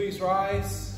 please rise?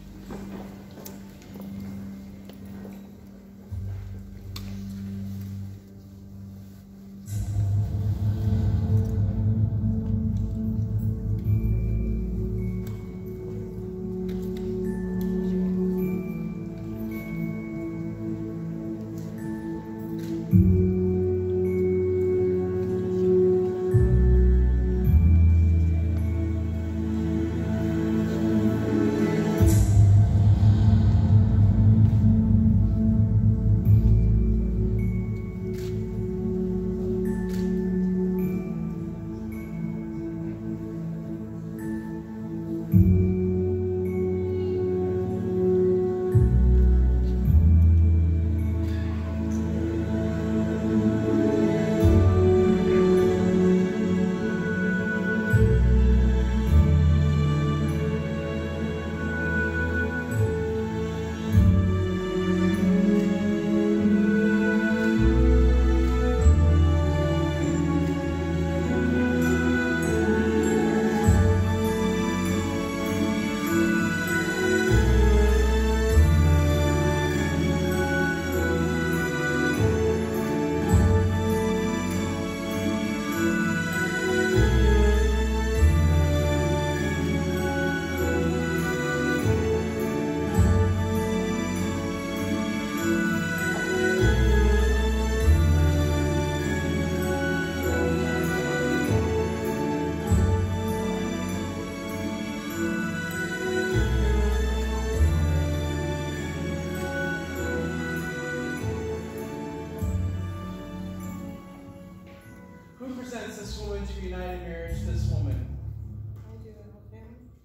This woman to unite in marriage, this woman. I do, okay.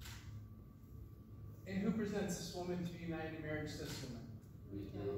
And who presents this woman to be united in marriage, this woman? We do.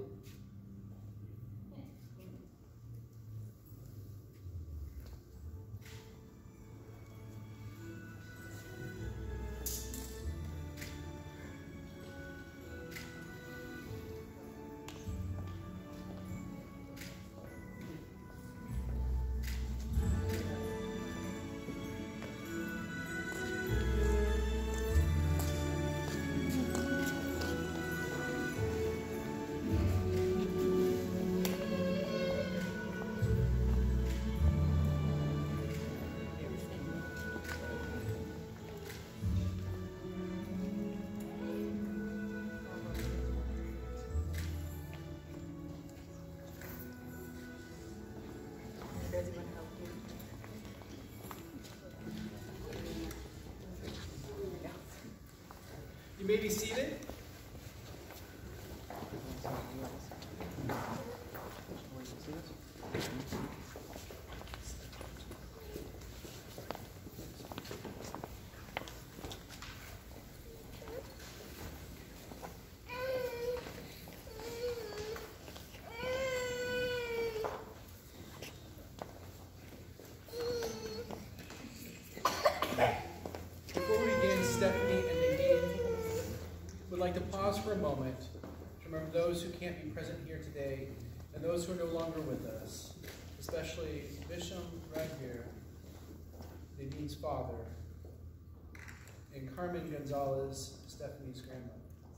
You may be seated. Before we begin, Stephanie and Nadine would like to pause for a moment to remember those who can't be present here today and those who are no longer with us, especially Bishop right here, Nadine's father, and Carmen Gonzalez, Stephanie's grandmother.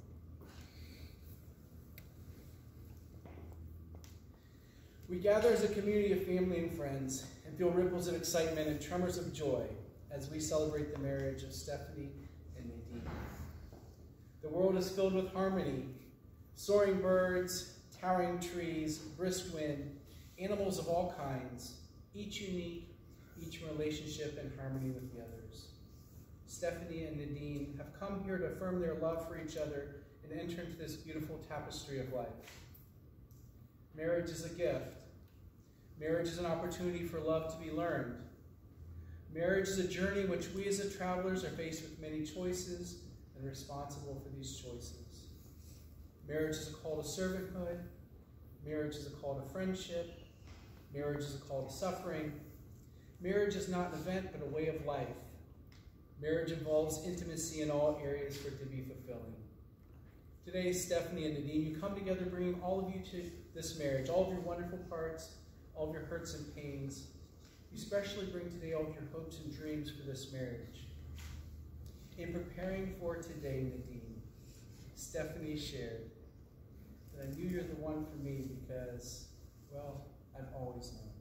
We gather as a community of family and friends and feel ripples of excitement and tremors of joy as we celebrate the marriage of Stephanie and Nadine. The world is filled with harmony, soaring birds, towering trees, brisk wind, animals of all kinds, each unique, each in relationship and harmony with the others. Stephanie and Nadine have come here to affirm their love for each other and enter into this beautiful tapestry of life. Marriage is a gift. Marriage is an opportunity for love to be learned. Marriage is a journey in which we as the travelers are faced with many choices and responsible for these choices. Marriage is a call to servanthood. Marriage is a call to friendship. Marriage is a call to suffering. Marriage is not an event, but a way of life. Marriage involves intimacy in all areas for it to be fulfilling. Today, Stephanie and Nadine, you come together bringing all of you to this marriage, all of your wonderful parts, all of your hurts and pains. You especially bring today all of your hopes and dreams for this marriage. In preparing for today, Nadine, Stephanie shared that I knew you're the one for me because, well, I've always known.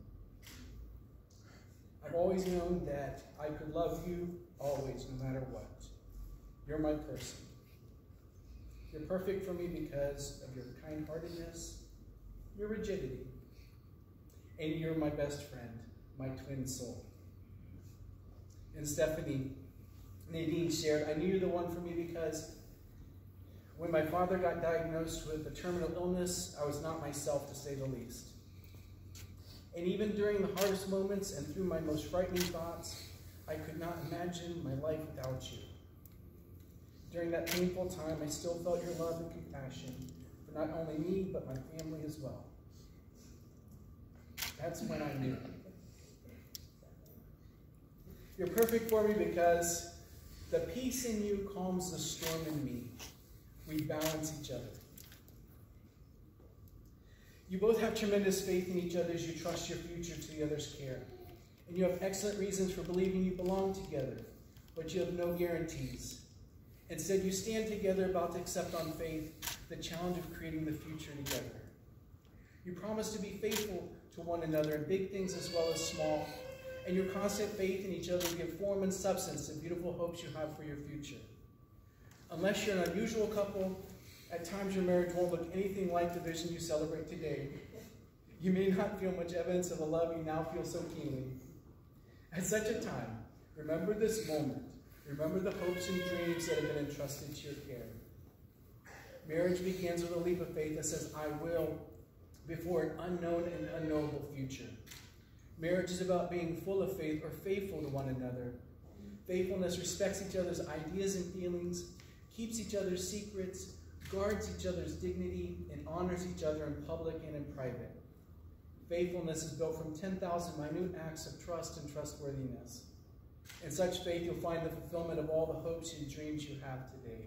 I've always known that I could love you always, no matter what. You're my person. You're perfect for me because of your kind-heartedness, your rigidity, and you're my best friend, my twin soul. And Stephanie, Nadine shared, I knew you're the one for me because when my father got diagnosed with a terminal illness, I was not myself, to say the least. And even during the hardest moments and through my most frightening thoughts, I could not imagine my life without you. During that painful time, I still felt your love and compassion for not only me, but my family as well. That's when I knew. You're perfect for me because the peace in you calms the storm in me. We balance each other. You both have tremendous faith in each other as you trust your future to the other's care. And you have excellent reasons for believing you belong together, but you have no guarantees. Instead, you stand together about to accept on faith the challenge of creating the future together. You promise to be faithful to one another in big things as well as small, and your constant faith in each other give form and substance to beautiful hopes you have for your future. Unless you're an unusual couple, at times your marriage won't look anything like the vision you celebrate today. You may not feel much evidence of the love you now feel so keenly. At such a time, remember this moment. Remember the hopes and dreams that have been entrusted to your care. Marriage begins with a leap of faith that says, I will, before an unknown and unknowable future. Marriage is about being full of faith or faithful to one another. Faithfulness respects each other's ideas and feelings, keeps each other's secrets, guards each other's dignity, and honors each other in public and in private. Faithfulness is built from 10,000 minute acts of trust and trustworthiness. In such faith, you'll find the fulfillment of all the hopes and dreams you have today.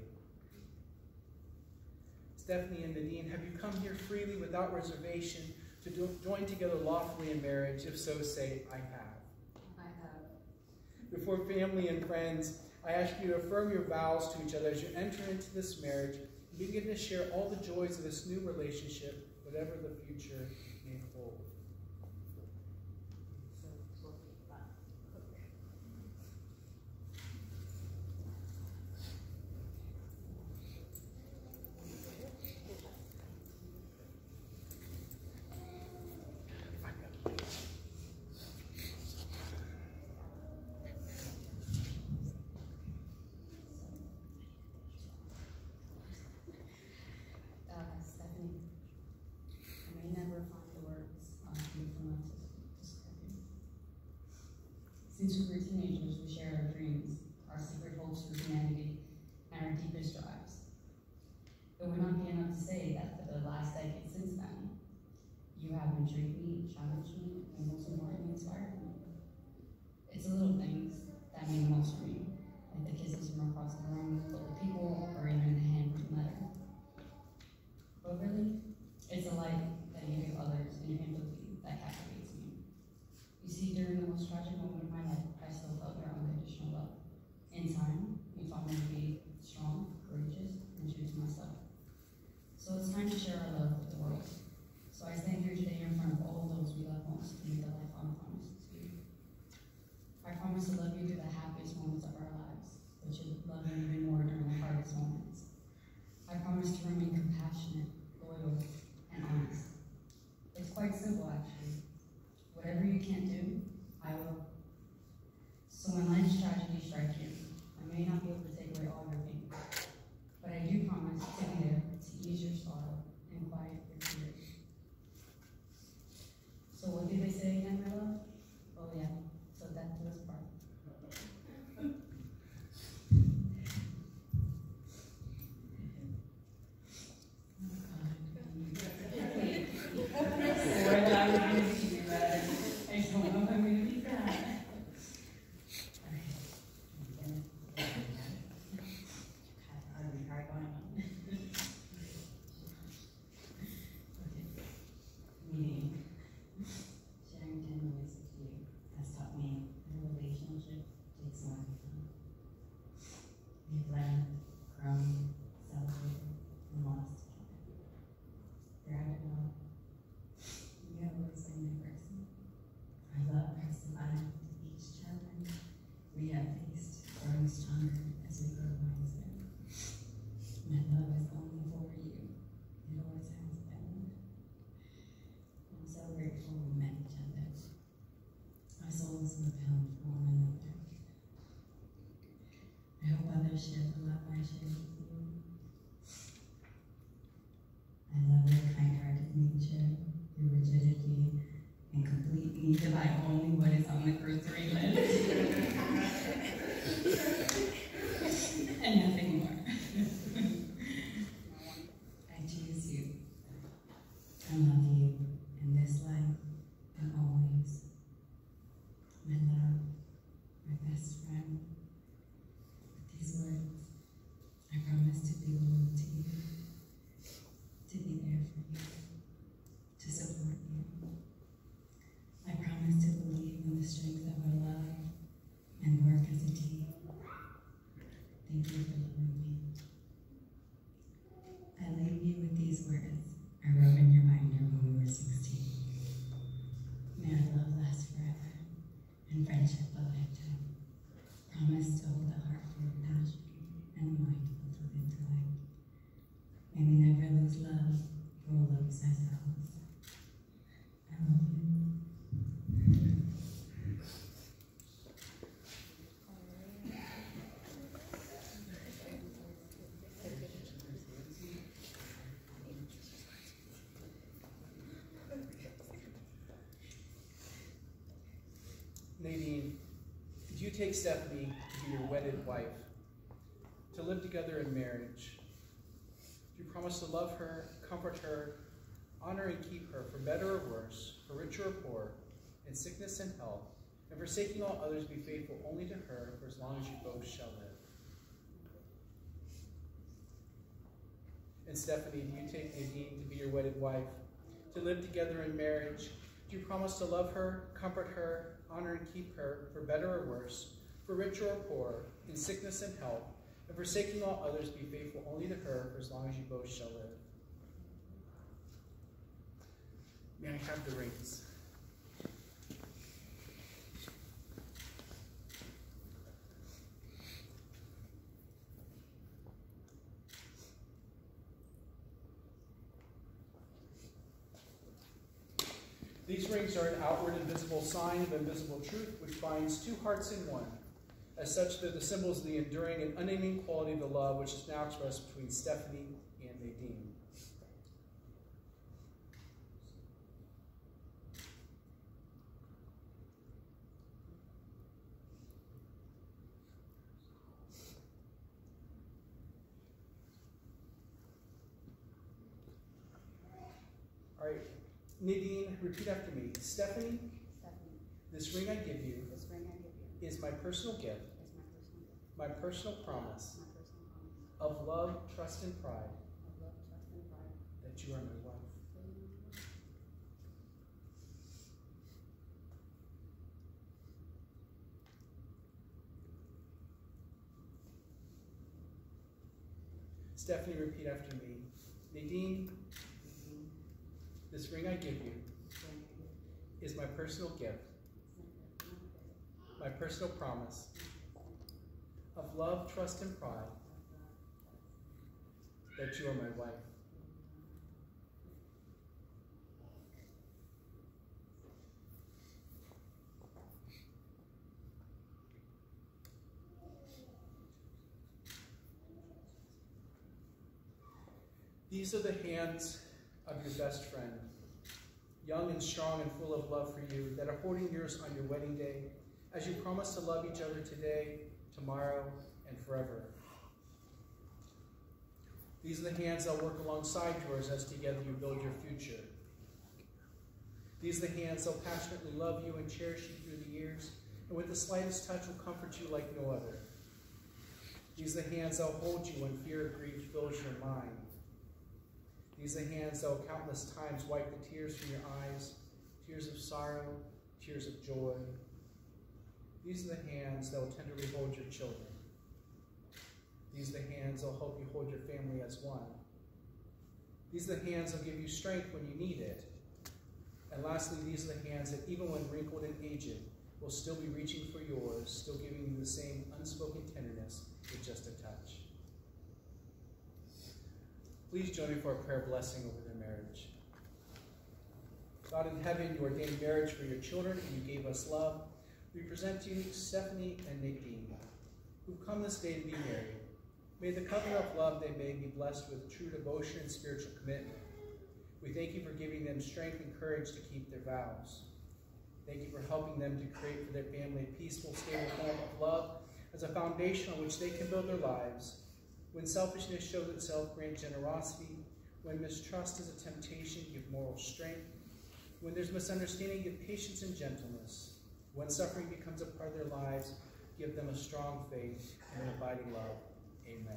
Stephanie and Nadine, have you come here freely without reservation to join together lawfully in marriage? If so, say, I have. I have. Before family and friends, I ask you to affirm your vows to each other as you enter into this marriage and begin to share all the joys of this new relationship, whatever the future may hold. Since we were teenagers, we shared our dreams, our secret hopes for humanity, and our deepest drives. It would not be enough to say that for the last decade since then, you have intrigued me, challenged me, and most importantly, inspired me. It's the little things that mean the most for me, like the kisses from across the room, the people, or even the handwritten letter. But really, it's the light that you give others and your empathy that captivates me. You see, during the most tragic moment of my life, I still felt your unconditional love. In time, you taught me to be strong, courageous, and true to myself. So it's time to share our love with the world. So I stand here today in front of all of those we love most to make the lifelong promise to you. I promise to love you through the happiest moments of our lives, but to love you even more during the hardest moments. I promise to remain compassionate, loyal, and honest. It's quite simple, actually. Whatever you can't do, I will. So when life's tragedy strikes you, I may not be able to take away all your pain, but I do promise to be there to ease your sorrow and quiet take Stephanie to be your wedded wife, to live together in marriage? Do you promise to love her, comfort her, honor and keep her, for better or worse, for richer or poor, in sickness and health, and forsaking all others, be faithful only to her for as long as you both shall live? And Stephanie, do you take Nadine to be your wedded wife, to live together in marriage? Do you promise to love her, comfort her, honor and keep her, for better or worse, for richer or poor, in sickness and health, and forsaking all others, be faithful only to her for as long as you both shall live? May I have the rings? These rings are an outward and visible sign of invisible truth, which binds two hearts in one. As such, they're the symbols of the enduring and unending quality of the love which is now expressed between Stephanie and Nadine. All right. Nadine, repeat after me. Stephanie, this ring I give you is my personal gift, my personal promise of love, trust, and pride, that you are my wife. Stephanie, repeat after me. Nadine, this ring I give you is my personal gift, my personal promise of love, trust, and pride, that you are my wife. These are the hands of your best friend, young and strong and full of love for you, that are holding yours on your wedding day, as you promise to love each other today, tomorrow, and forever. These are the hands that work alongside yours as together you build your future. These are the hands that will passionately love you and cherish you through the years, and with the slightest touch will comfort you like no other. These are the hands that will hold you when fear or grief fills your mind. These are the hands that will countless times wipe the tears from your eyes, tears of sorrow, tears of joy. These are the hands that will tenderly hold your children. These are the hands that will help you hold your family as one. These are the hands that will give you strength when you need it. And lastly, these are the hands that, even when wrinkled and aged, will still be reaching for yours, still giving you the same unspoken tenderness with just a touch. Please join me for a prayer blessing over their marriage. God in heaven, you ordained marriage for your children, and you gave us love. We present to you Stephanie and Nadine, who've come this day to be married. May the covenant of love they may be blessed with true devotion and spiritual commitment. We thank you for giving them strength and courage to keep their vows. Thank you for helping them to create for their family a peaceful, stable form of love as a foundation on which they can build their lives. When selfishness shows itself, grant generosity. When mistrust is a temptation, give moral strength. When there's misunderstanding, give patience and gentleness. When suffering becomes a part of their lives, give them a strong faith and an abiding love. Amen.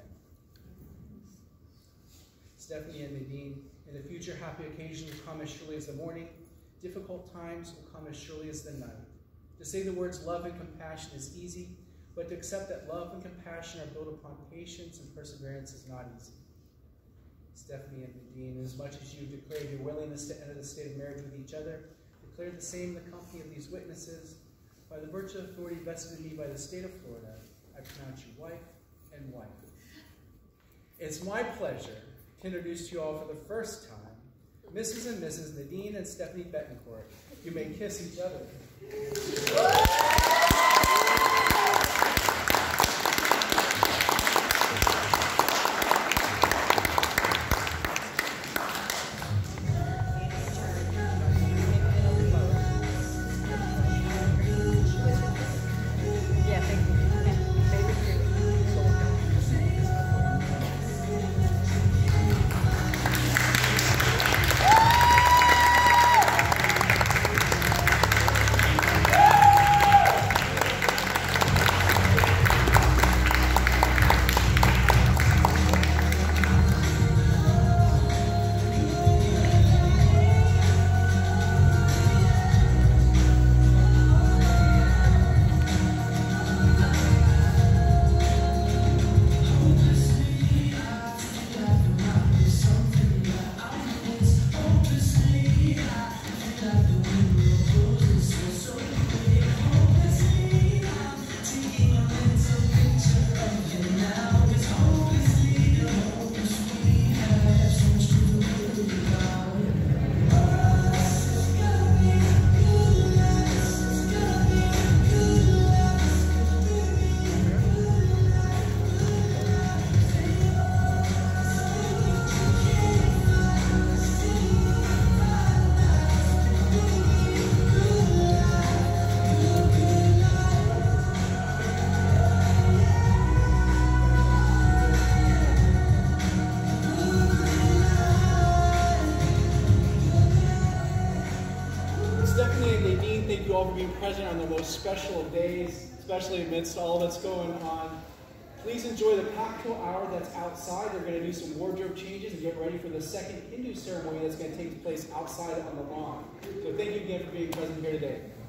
Stephanie and Nadine, in the future, happy occasions will come as surely as the morning. Difficult times will come as surely as the night. To say the words love and compassion is easy, but to accept that love and compassion are built upon patience and perseverance is not easy. Stephanie and Nadine, as much as you declared your willingness to enter the state of marriage with each other, declare the same in the company of these witnesses. By the virtue of authority vested in me by the state of Florida, I pronounce you wife and wife. It's my pleasure to introduce to you all for the first time, Mrs. and Mrs. Nadine and Stephanie Betancourt. You may kiss each other. Yeah, thank you. Stephanie and Nadine, thank you all for being present on the most special of days, especially amidst all that's going on. Please enjoy the cocktail hour that's outside. They're going to do some wardrobe changes and get ready for the second Hindu ceremony that's going to take place outside on the lawn. So thank you again for being present here today.